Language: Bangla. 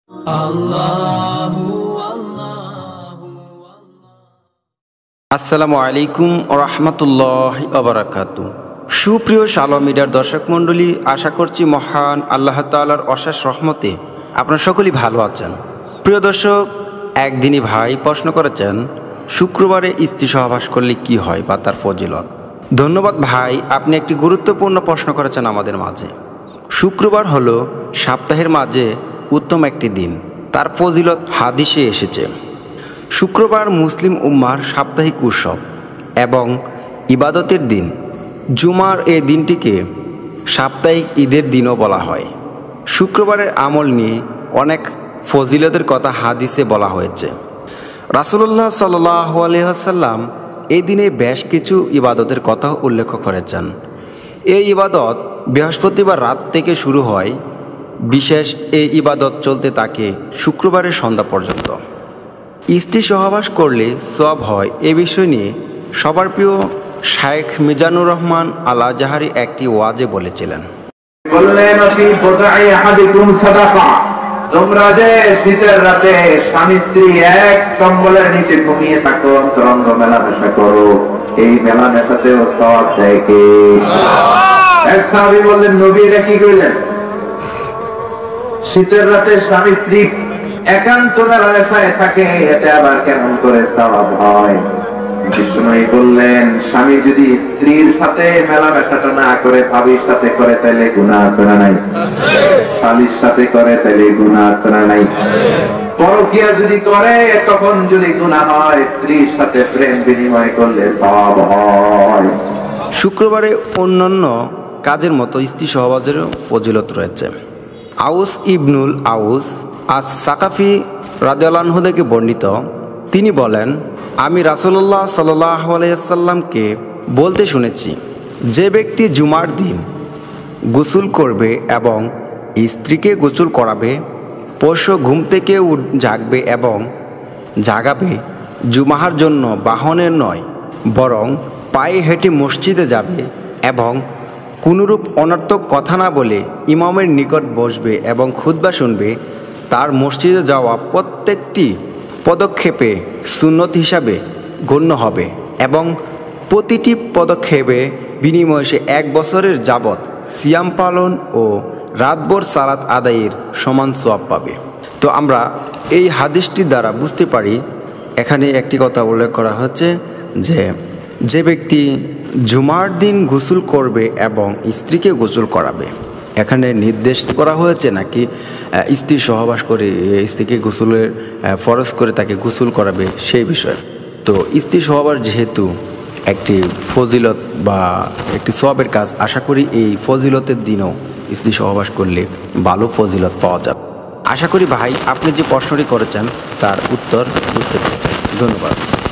আসসালামু আলাইকুম ওয়া রাহমাতুল্লাহি ওয়া বারাকাতুহু। সুপ্রিয় শালো মিডিয়ার দর্শক মণ্ডলী, আশা করছি মহান আল্লাহ তাআলার অশেষ রহমতে আপনারা সকলেই ভালো আছেন। প্রিয় দর্শক, একদিনই ভাই প্রশ্ন করেছেন, শুক্রবারে স্ত্রী সহবাস করলে কি হয় বা তার ফজিলত। ধন্যবাদ ভাই, আপনি একটি গুরুত্বপূর্ণ প্রশ্ন করেছেন আমাদের মাঝে। শুক্রবার হলো সপ্তাহের মাঝে উত্তম একটি দিন, তার ফজিলত হাদিসে এসেছে। শুক্রবার মুসলিম উম্মার সাপ্তাহিক উৎসব এবং ইবাদতের দিন। জুমার এই দিনটিকে সাপ্তাহিক ঈদের দিনও বলা হয়। শুক্রবারের আমল নিয়ে অনেক ফজিলতের কথা হাদিসে বলা হয়েছে। রাসূলুল্লাহ সাল্লাল্লাহু আলাইহি ওয়াসাল্লাম এই দিনে বেশ কিছু ইবাদতের কথা উল্লেখ করেছেন। এই ইবাদত বৃহস্পতিবার রাত থেকে শুরু হয়। বিশেষ এই ইবাদত চলতে থাকে শুক্রবারের সন্ধ্যা পর্যন্ত। স্ত্রী সহবাস করলে সওয়াব হয় এ বিষয় নিয়ে সবার প্রিয় শায়েখ মিজানুর রহমান আল আজহারি একটি ওয়াজে বলেছিলেন, তোমরা যে শীতের রাতে স্বামী স্ত্রী এক কম্বলের নিচে ঘুমিয়ে থাকো, অন্তরঙ্গ মেলামেশা করো, এই মেলামেশাতেও সওয়াব দেয় কে? এক সাহাবী বললেন, নবী এটা কি কইলেন? শীতের রাতে স্বামী স্ত্রী একান্ত মেলামেশায় থাকে, এটা আবার কেমন করে সওয়াব হয়? বিষ্ণুই বললেন, স্বামী যদি স্ত্রীর সাথে মেলামেশাটা না করে ভাবির সাথে করে তাহলে গুনাহ আছে না নাই? শালীর সাথে করে তাহলে গুনাহ আছে না নাই? পরকীয়া যদি করে তখন যদি গুনাহ হয়, স্ত্রীর সাথে প্রেম বিনিময় করলে সওয়াব হয়। শুক্রবারে অন্যান্য কাজের মতো স্ত্রী সহবাসেরও ফজিলত রয়েছে। আউস ইবনুল আউস আস-সাকাফি রাদিয়াল্লাহু আনহু থেকে বর্ণিত, তিনি বলেন, আমি রাসূলুল্লাহ সাল্লাল্লাহু আলাইহি ওয়াসাল্লামকে বলতে শুনেছি, যে ব্যক্তি জুমার দিন গোসল করবে এবং স্ত্রীকে গোসল করাবে, পরশু ঘুম থেকে জাগবে এবং জাগাবে, জুমার জন্য বাহনের নয় বরং পায়ে হেঁটে মসজিদে যাবে এবং কোনরূপ অনর্থক কথা না বলে ইমামের নিকট বসবে এবং খুতবা শুনবে, তার মসজিদে যাওয়া প্রত্যেকটি পদক্ষেপে সুন্নত হিসাবে গণ্য হবে এবং প্রতিটি পদক্ষেপে বিনিময়ে সে 1 বছরের যাবৎ সিয়াম পালন ও রাতভর সালাত আদায়ের সমান সওয়াব পাবে। তো আমরা এই হাদিসটির দ্বারা বুঝতে পারি, এখানে একটি কথা উল্লেখ করা হচ্ছে যে ব্যক্তি জুমার দিন গোসল করবে এবং স্ত্রীকে গোসল করাবে, এখানে নির্দেশ করা হয়েছে নাকি স্ত্রী সহবাস করে স্ত্রীকে গোসলের ফরজ করে তাকে গোসল করাবে সেই বিষয়ে। তো স্ত্রী সহবাস যেহেতু একটি ফজিলত বা একটি সওয়াবের কাজ, আশা করি এই ফজিলতের দিনও স্ত্রী সহবাস করলে ভালো ফজিলত পাওয়া যাবে। আশা করি ভাই আপনি যে প্রশ্নটি করেছেন তার উত্তর বুঝতে পেরেছেন। ধন্যবাদ।